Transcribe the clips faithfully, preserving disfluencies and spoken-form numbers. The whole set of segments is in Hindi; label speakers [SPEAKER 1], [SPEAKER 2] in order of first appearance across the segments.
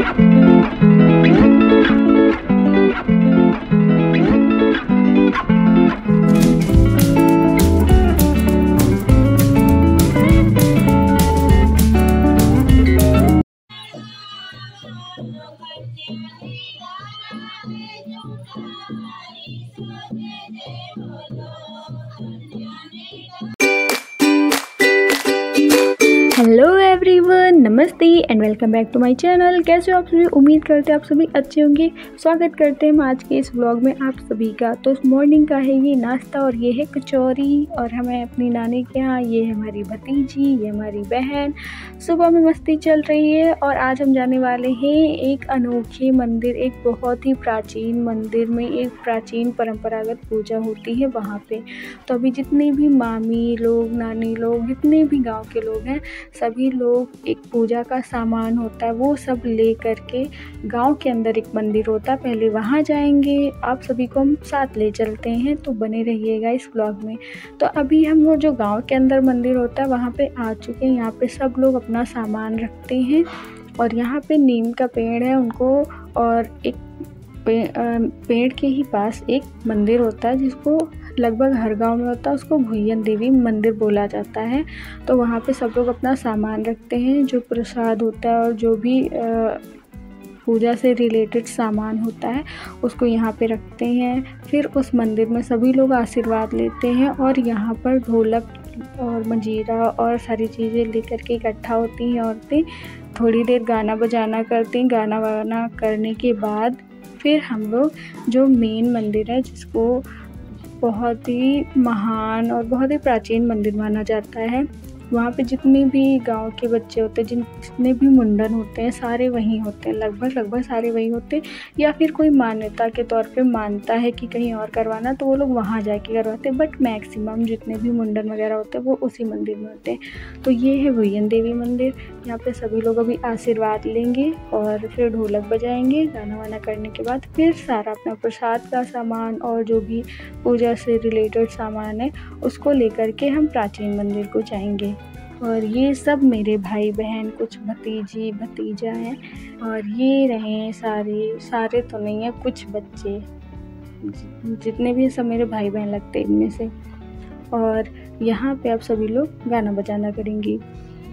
[SPEAKER 1] Hello everyone, namaste and welcome back to my channel. कैसे हो आप सभी? उम्मीद करते हैं आप सभी अच्छे होंगे। स्वागत करते हैं हम आज के इस व्लॉग में आप सभी का। तो मॉर्निंग का है ये नाश्ता और ये है कचौरी और हमें अपनी नानी के यहाँ, ये है हमारी भतीजी, ये हमारी बहन। सुबह में मस्ती चल रही है और आज हम जाने वाले हैं एक अनोखे मंदिर, एक बहुत ही प्राचीन मंदिर में एक प्राचीन परंपरागत पूजा होती है वहाँ पे। तो अभी जितने भी मामी लोग, नानी लोग, जितने भी गाँव के लोग हैं, सभी लोग एक पूजा का सामान होता है वो सब ले करके गांव के अंदर एक मंदिर होता है, पहले वहां जाएंगे। आप सभी को हम साथ ले चलते हैं, तो बने रहिएगा इस व्लॉग में। तो अभी हम वो जो गांव के अंदर मंदिर होता है वहां पे आ चुके हैं। यहाँ पे सब लोग अपना सामान रखते हैं और यहाँ पे नीम का पेड़ है उनको, और एक पे, पेड़ के ही पास एक मंदिर होता है जिसको लगभग हर गांव में होता है, उसको भुयन देवी मंदिर बोला जाता है। तो वहाँ पे सब लोग अपना सामान रखते हैं, जो प्रसाद होता है और जो भी पूजा से रिलेटेड सामान होता है उसको यहाँ पे रखते हैं। फिर उस मंदिर में सभी लोग आशीर्वाद लेते हैं और यहाँ पर ढोलक और मंजीरा और सारी चीज़ें लेकर के इकट्ठा होती हैं औरतें। थोड़ी देर गाना बजाना करती हैं। गाना बजाना करने के बाद फिर हम लोग जो मेन मंदिर है, जिसको बहुत ही महान और बहुत ही प्राचीन मंदिर माना जाता है, वहाँ पे जितने भी गांव के बच्चे होते हैं, जिन जितने भी मुंडन होते हैं, सारे वहीं होते हैं, लगभग लगभग सारे वहीं होते हैं। या फिर कोई मान्यता के तौर पे मानता है कि कहीं और करवाना, तो वो लोग वहाँ जाके करवाते हैं। बट मैक्सिमम जितने भी मुंडन वगैरह होते हैं वो उसी मंदिर में होते हैं। तो ये है भुयन देवी मंदिर। यहाँ पे सभी लोग अभी आशीर्वाद लेंगे और फिर ढोलक बजाएंगे। गाना वाना करने के बाद फिर सारा अपना प्रसाद का सामान और जो भी पूजा से रिलेटेड सामान है उसको लेकर के हम प्राचीन मंदिर को जाएंगे। और ये सब मेरे भाई बहन, कुछ भतीजी भतीजा हैं, और ये रहे सारे सारे तो नहीं है, कुछ बच्चे, जितने भी सब मेरे भाई बहन लगते हैं इनमें से। और यहाँ पे आप सभी लोग गाना बजाना करेंगे।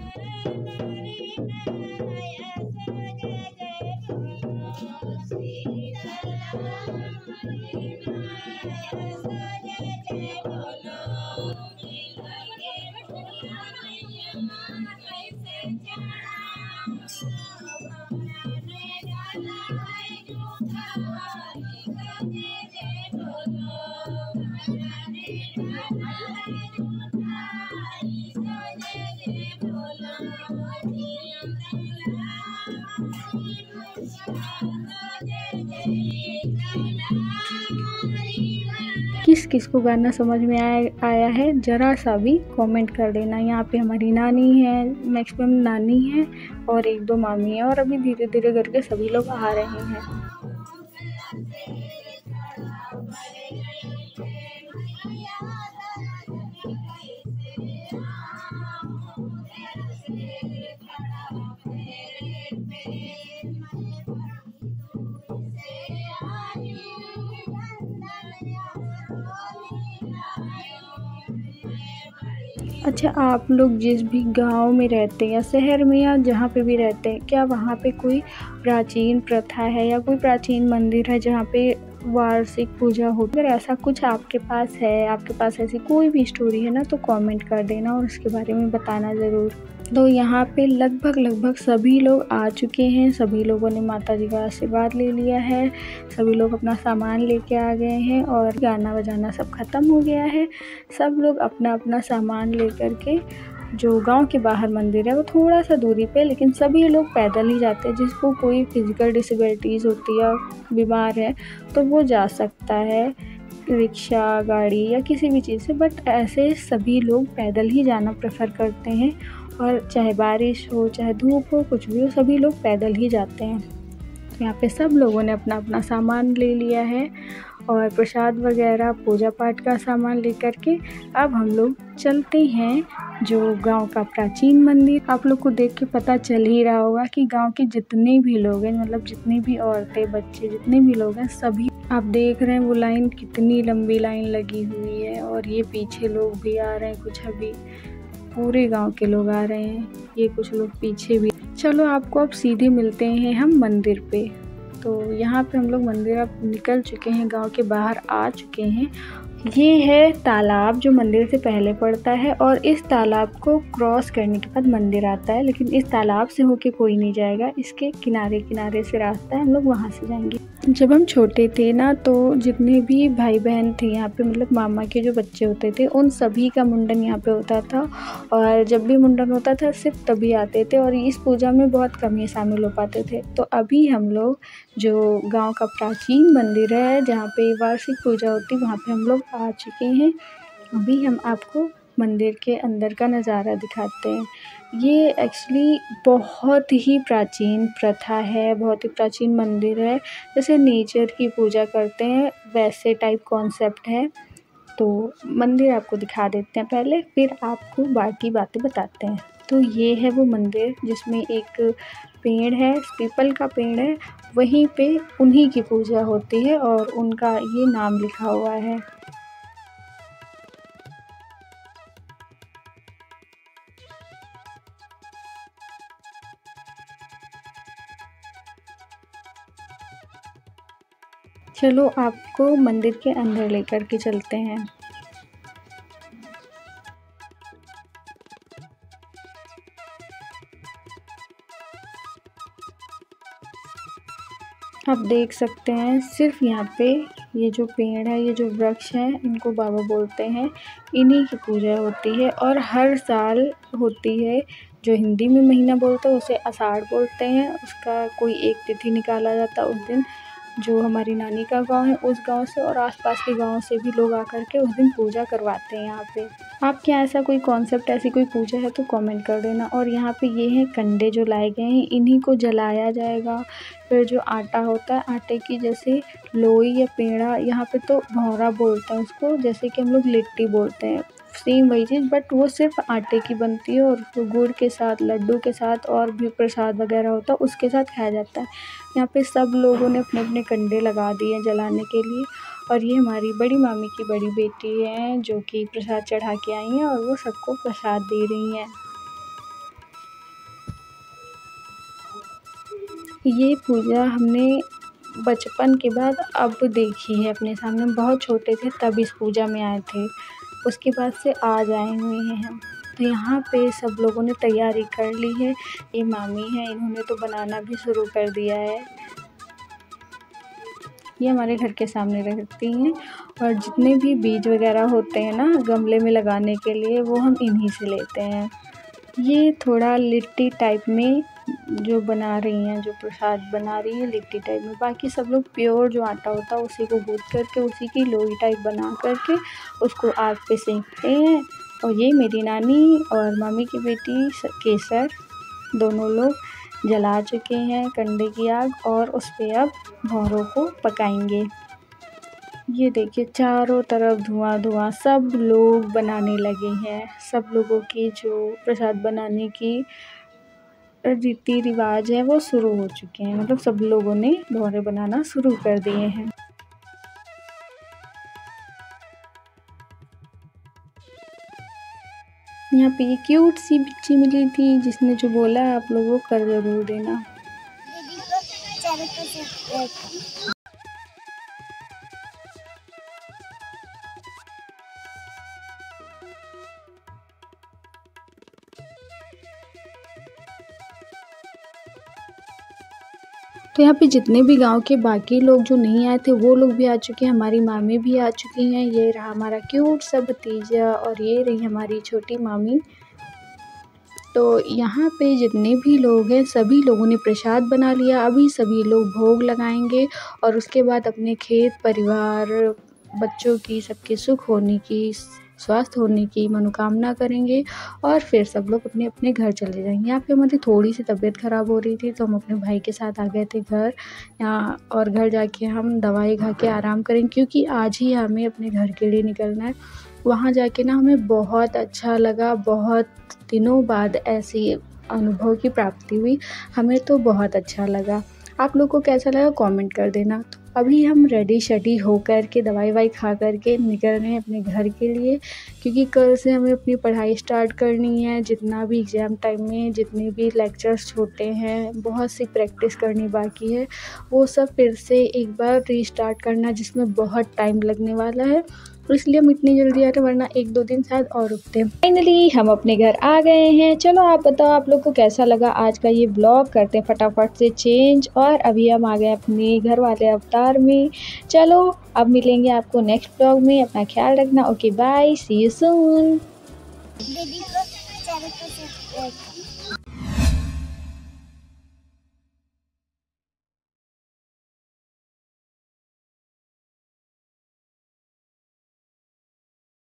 [SPEAKER 1] किस किस को गाना समझ में आया आया है ज़रा सा भी कमेंट कर देना। यहाँ पे हमारी नानी है, मैक्सिमम नानी है और एक दो मामी है, और अभी धीरे धीरे करके सभी लोग आ रहे हैं। अच्छा, आप लोग जिस भी गांव में रहते हैं या शहर में या जहाँ पे भी रहते हैं, क्या वहाँ पे कोई प्राचीन प्रथा है या कोई प्राचीन मंदिर है जहाँ पे वार्षिक पूजा हो? अगर ऐसा कुछ आपके पास है, आपके पास ऐसी कोई भी स्टोरी है ना, तो कमेंट कर देना और उसके बारे में बताना ज़रूर। तो यहाँ पे लगभग लगभग सभी लोग आ चुके हैं। सभी लोगों ने माता जी का आशीर्वाद ले लिया है। सभी लोग अपना सामान लेके आ गए हैं और गाना बजाना सब ख़त्म हो गया है। सब लोग अपना अपना सामान लेकर के, जो गांव के बाहर मंदिर है वो थोड़ा सा दूरी पे, लेकिन सभी लोग पैदल ही जाते हैं। जिसको कोई फिज़िकल डिसेबिलिटीज़ होती है या बीमार है तो वो जा सकता है रिक्शा, गाड़ी या किसी भी चीज़ से, बट ऐसे सभी लोग पैदल ही जाना प्रेफर करते हैं। और चाहे बारिश हो, चाहे धूप हो, कुछ भी हो, सभी लोग पैदल ही जाते हैं। तो यहाँ पे सब लोगों ने अपना अपना सामान ले लिया है और प्रसाद वगैरह पूजा पाठ का सामान लेकर के अब हम लोग चलते हैं जो गांव का प्राचीन मंदिर। आप लोग को देख के पता चल ही रहा होगा कि गांव के जितने भी लोग हैं, मतलब जितनी भी औरतें बच्चे जितने भी लोग हैं, सभी आप देख रहे हैं वो लाइन कितनी लंबी लाइन लगी हुई है। और ये पीछे लोग भी आ रहे हैं, कुछ अभी पूरे गांव के लोग आ रहे हैं, ये कुछ लोग पीछे भी। चलो आपको अब सीधे मिलते हैं हम मंदिर पे। तो यहाँ पे हम लोग मंदिर अब निकल चुके हैं, गांव के बाहर आ चुके हैं। ये है तालाब जो मंदिर से पहले पड़ता है और इस तालाब को क्रॉस करने के बाद मंदिर आता है, लेकिन इस तालाब से होके कोई नहीं जाएगा, इसके किनारे किनारे से रास्ता है, हम लोग वहाँ से जाएंगे। जब हम छोटे थे ना तो जितने भी भाई बहन थे यहाँ पे, मतलब मामा के जो बच्चे होते थे, उन सभी का मुंडन यहाँ पे होता था। और जब भी मुंडन होता था सिर्फ तभी आते थे और इस पूजा में बहुत कम ही शामिल हो पाते थे। तो अभी हम लोग जो गांव का प्राचीन मंदिर है जहाँ पे वार्षिक पूजा होती है, वहाँ पे हम लोग आ चुके हैं। अभी हम आपको मंदिर के अंदर का नज़ारा दिखाते हैं। ये एक्चुअली बहुत ही प्राचीन प्रथा है, बहुत ही प्राचीन मंदिर है। जैसे नेचर की पूजा करते हैं वैसे टाइप कॉन्सेप्ट है। तो मंदिर आपको दिखा देते हैं पहले, फिर आपको बाकी बातें बताते हैं। तो ये है वो मंदिर जिसमें एक पेड़ है, पीपल का पेड़ है, वहीं पे उन्हीं की पूजा होती है और उनका ये नाम लिखा हुआ है। चलो आपको मंदिर के अंदर लेकर के चलते हैं। आप देख सकते हैं सिर्फ यहाँ पे ये जो पेड़ है, ये जो वृक्ष हैं, इनको बाबा बोलते हैं, इन्हीं की पूजा होती है और हर साल होती है। जो हिंदी में महीना बोलते हैं उसे आषाढ़ बोलते हैं। उसका कोई एक तिथि निकाला जाता है उस दिन। जो हमारी नानी का गांव है उस गांव से और आसपास के गांव से भी लोग आकर के उस दिन पूजा करवाते हैं यहाँ पे। आपके यहाँ ऐसा कोई कॉन्सेप्ट, ऐसी कोई पूजा है तो कमेंट कर देना। और यहाँ पे ये हैं कंडे जो लाए गए हैं, इन्हीं को जलाया जाएगा। फिर जो आटा होता है, आटे की जैसे लोई या पेड़ा, यहाँ पे तो भौरा बोलते हैं उसको, जैसे कि हम लोग लिट्टी बोलते हैं, सेम वही चीज़, बट वो सिर्फ आटे की बनती है और गुड़ के साथ, लड्डू के साथ और भी प्रसाद वगैरह होता है उसके साथ खाया जाता है। यहाँ पे सब लोगों ने अपने अपने कंडे लगा दिए हैं जलाने के लिए। और ये हमारी बड़ी मामी की बड़ी बेटी है जो कि प्रसाद चढ़ा के आई हैं और वो सबको प्रसाद दे रही हैं। ये पूजा हमने बचपन के बाद अब देखी है अपने सामने। बहुत छोटे थे तब इस पूजा में आए थे, उसके बाद से आज आए हुए हैं हम। तो यहाँ पे सब लोगों ने तैयारी कर ली है। ये मामी है, इन्होंने तो बनाना भी शुरू कर दिया है। ये हमारे घर के सामने रखती हैं और जितने भी बीज वगैरह होते हैं ना गमले में लगाने के लिए, वो हम इन्हीं से लेते हैं। ये थोड़ा लिट्टी टाइप में जो बना रही हैं, जो प्रसाद बना रही है लिट्टी टाइप में। बाकी सब लोग प्योर जो आटा होता है उसी को गूँथ करके उसी की लोई टाइप बना करके उसको आग पे सेंकते हैं। और ये मेरी नानी और मामी की बेटी केसर दोनों लोग जला चुके हैं कंडे की आग और उस पे अब भौरों को पकाएंगे। ये देखिए चारों तरफ धुआं धुआं, सब लोग बनाने लगे हैं। सब लोगों की जो प्रसाद बनाने की रीति रिवाज है वो शुरू हो चुके हैं, मतलब सब लोगों ने भौरे बनाना शुरू कर दिए हैं। यहाँ पे ये क्यूट सी बच्ची मिली थी जिसने जो बोला है आप लोगों को कर जरूर देना। तो यहाँ पे जितने भी गांव के बाकी लोग जो नहीं आए थे वो लोग भी आ चुके हैं, हमारी मामी भी आ चुकी हैं। ये रहा हमारा क्यूट सा भतीजा और ये रही हमारी छोटी मामी। तो यहाँ पे जितने भी लोग हैं सभी लोगों ने प्रसाद बना लिया। अभी सभी लोग भोग लगाएंगे और उसके बाद अपने खेत परिवार, बच्चों की, सबके सुख होने की स्वस्थ होने की मनोकामना करेंगे और फिर सब लोग अपने अपने घर चले जाएंगे। यहाँ पे हमारी थोड़ी सी तबीयत ख़राब हो रही थी तो हम अपने भाई के साथ आ गए थे घर यहाँ, और घर जाके हम दवाई खा के आराम करेंगे क्योंकि आज ही हमें अपने घर के लिए निकलना है। वहाँ जाके ना हमें बहुत अच्छा लगा, बहुत दिनों बाद ऐसी अनुभव की प्राप्ति हुई, हमें तो बहुत अच्छा लगा। आप लोग को कैसा लगा कमेंट कर देना। तो अभी हम रेडी शेडी होकर के दवाई वाई खा कर के निकल रहे हैं अपने घर के लिए, क्योंकि कल से हमें अपनी पढ़ाई स्टार्ट करनी है। जितना भी एग्ज़ाम टाइम में जितने भी लेक्चर्स छोटे हैं, बहुत सी प्रैक्टिस करनी बाकी है, वो सब फिर से एक बार रीस्टार्ट करना जिसमें बहुत टाइम लगने वाला है, इसलिए हम इतनी जल्दी आ रहे, वरना एक दो दिन शायद और रुकते। फाइनली हम अपने घर आ गए हैं। चलो आप बताओ आप लोग को कैसा लगा आज का ये ब्लॉग। करते हैं फटाफट से चेंज, और अभी हम आ गए अपने घर वाले अवतार में। चलो अब मिलेंगे आपको नेक्स्ट ब्लॉग में। अपना ख्याल रखना। Okay bye, see you soon.